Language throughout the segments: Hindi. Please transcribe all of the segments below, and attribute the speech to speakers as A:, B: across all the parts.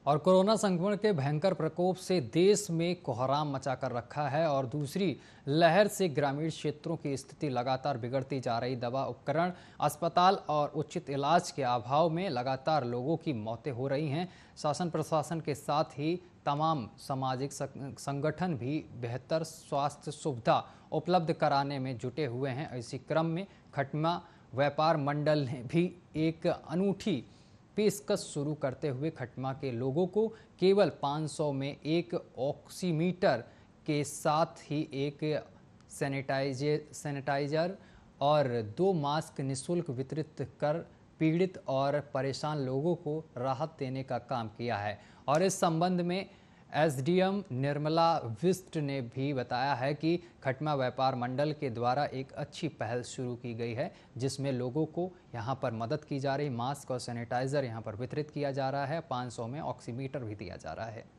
A: और कोरोना संक्रमण के भयंकर प्रकोप से देश में कोहराम मचा कर रखा है और दूसरी लहर से ग्रामीण क्षेत्रों की स्थिति लगातार बिगड़ती जा रही। दवा, उपकरण, अस्पताल और उचित इलाज के अभाव में लगातार लोगों की मौतें हो रही हैं। शासन प्रशासन के साथ ही तमाम सामाजिक संगठन भी बेहतर स्वास्थ्य सुविधा उपलब्ध कराने में जुटे हुए हैं। इसी क्रम में खटमा व्यापार मंडल ने भी एक अनूठी पेशकश शुरू करते हुए खटमा के लोगों को केवल 500 में एक ऑक्सीमीटर के साथ ही एक सैनिटाइजर और 2 मास्क निःशुल्क वितरित कर पीड़ित और परेशान लोगों को राहत देने का काम किया है। और इस संबंध में एसडीएम निर्मला विष्ट ने भी बताया है कि खटमा व्यापार मंडल के द्वारा एक अच्छी पहल शुरू की गई है, जिसमें लोगों को यहां पर मदद की जा रही। मास्क और सैनिटाइजर यहां पर वितरित किया जा रहा है। 500 में ऑक्सीमीटर भी दिया जा रहा है।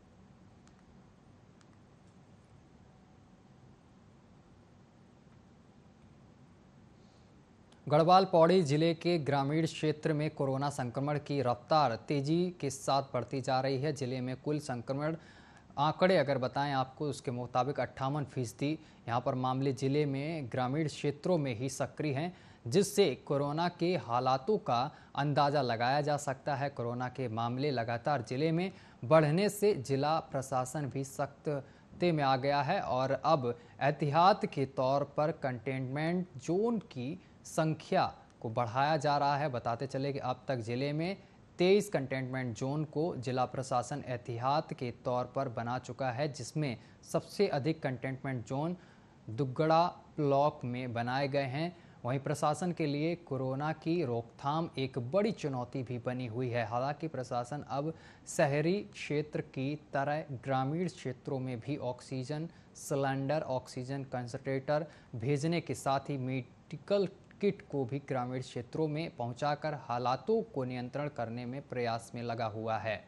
A: गढ़वाल पौड़ी जिले के ग्रामीण क्षेत्र में कोरोना संक्रमण की रफ्तार तेजी के साथ बढ़ती जा रही है। जिले में कुल संक्रमण आंकड़े अगर बताएं आपको, उसके मुताबिक 58% यहाँ पर मामले जिले में ग्रामीण क्षेत्रों में ही सक्रिय हैं, जिससे कोरोना के हालातों का अंदाज़ा लगाया जा सकता है। कोरोना के मामले लगातार जिले में बढ़ने से जिला प्रशासन भी सख्ती में आ गया है और अब एहतियात के तौर पर कंटेनमेंट जोन की संख्या को बढ़ाया जा रहा है। बताते चले कि अब तक जिले में 23 कंटेनमेंट जोन को जिला प्रशासन एहतियात के तौर पर बना चुका है, जिसमें सबसे अधिक कंटेनमेंट जोन दुग्गड़ा ब्लॉक में बनाए गए हैं। वहीं प्रशासन के लिए कोरोना की रोकथाम एक बड़ी चुनौती भी बनी हुई है। हालांकि प्रशासन अब शहरी क्षेत्र की तरह ग्रामीण क्षेत्रों में भी ऑक्सीजन सिलेंडर, ऑक्सीजन कंसंट्रेटर भेजने के साथ ही मेडिकल किट को भी ग्रामीण क्षेत्रों में पहुंचाकर हालातों को नियंत्रण करने में प्रयास में लगा हुआ है।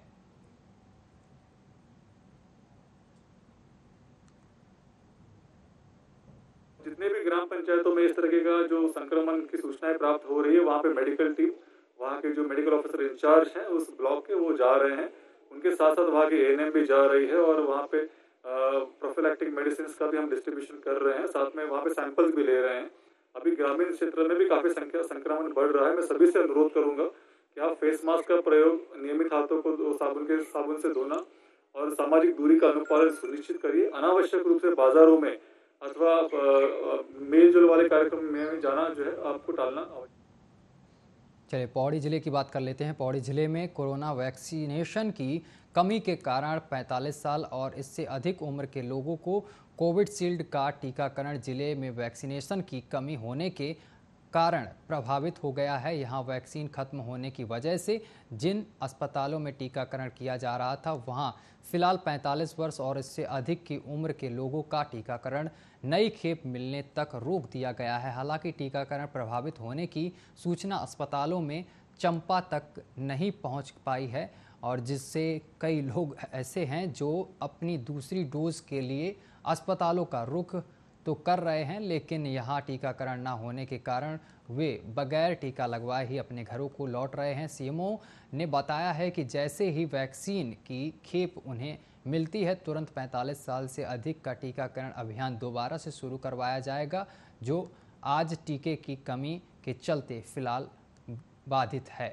B: जितने भी ग्राम पंचायतों में इस तरह का जो संक्रमण की सूचनाएं प्राप्त हो रही है, वहाँ पे मेडिकल टीम, वहाँ के जो मेडिकल ऑफिसर इंचार्ज हैं उस ब्लॉक के, वो जा रहे हैं। उनके साथ साथ वहाँ की एएनएम भी जा रही है और वहाँ पे प्रोफिलैक्टिक मेडिसिन का भी हम डिस्ट्रीब्यूशन कर रहे हैं। साथ में वहाँ पे सैंपल्स भी ले रहे हैं। अभी ग्रामीण क्षेत्र में भी काफी संक्रमण बढ़ रहा है। मैं सभी से अनुरोध करूंगा कि आप फेस मास्क का प्रयोग, नियमित हाथों को साबुन से धोना और सामाजिक दूरी का अनुपालन सुनिश्चित करिए। अनावश्यक रूप से बाजारों में अथवा मेल जोल वाले कार्यक्रम में जाना जो है आपको टालना आवश्यक।
A: चलिए पौड़ी जिले की बात कर लेते हैं। पौड़ी जिले में कोरोना वैक्सीनेशन की कमी के कारण 45 साल और इससे अधिक उम्र के लोगों को कोविशील्ड का टीकाकरण जिले में वैक्सीनेशन की कमी होने के कारण प्रभावित हो गया है। यहां वैक्सीन खत्म होने की वजह से जिन अस्पतालों में टीकाकरण किया जा रहा था, वहां फिलहाल 45 वर्ष और इससे अधिक की उम्र के लोगों का टीकाकरण नई खेप मिलने तक रोक दिया गया है। हालांकि टीकाकरण प्रभावित होने की सूचना अस्पतालों में चंपा तक नहीं पहुंच पाई है और जिससे कई लोग ऐसे हैं जो अपनी दूसरी डोज के लिए अस्पतालों का रुख तो कर रहे हैं, लेकिन यहाँ टीकाकरण न होने के कारण वे बगैर टीका लगवाए ही अपने घरों को लौट रहे हैं। सीएमओ ने बताया है कि जैसे ही वैक्सीन की खेप उन्हें मिलती है, तुरंत 45 साल से अधिक का टीकाकरण अभियान दोबारा से शुरू करवाया जाएगा, जो आज टीके की कमी के चलते फिलहाल बाधित है।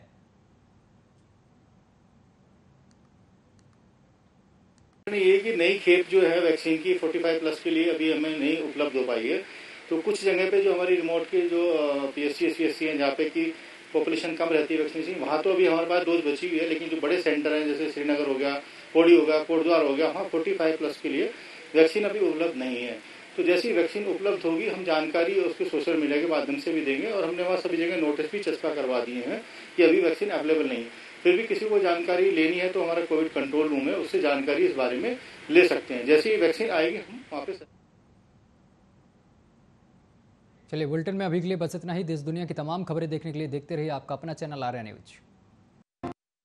C: ये कि नई खेप जो है वैक्सीन की 45 प्लस के लिए अभी हमें नहीं उपलब्ध हो पाई है। तो कुछ जगह पे जो हमारी रिमोट के जो पीएससी एसपीएससी हैं, जहाँ पे की पॉपुलेशन कम रहती है वैक्सीनेशन, वहाँ तो अभी हमारे पास डोज बची हुई है। लेकिन जो बड़े सेंटर हैं जैसे श्रीनगर हो गया, पौड़ी हो गया, कोटद्वार हो गया, वहाँ 45 प्लस के लिए वैक्सीन अभी उपलब्ध नहीं है। तो जैसी वैक्सीन उपलब्ध होगी हम जानकारी उसके सोशल मीडिया के माध्यम से भी देंगे और हमने वहाँ सभी जगह नोटिस भी चस्पा करवा दिए हैं कि अभी वैक्सीन अवेलेबल नहीं है। फिर भी किसी को जानकारी लेनी है तो हमारा कोविड कंट्रोल रूम है, उससे जानकारी इस बारे में ले सकते हैं। जैसे ही वैक्सीन आएगी हम वहाँ पे।
A: चलिए बुलेटिन में अभी के लिए बस इतना ही। देश दुनिया की तमाम खबरें देखने के लिए देखते रहिए आपका अपना चैनल आर्या न्यूज।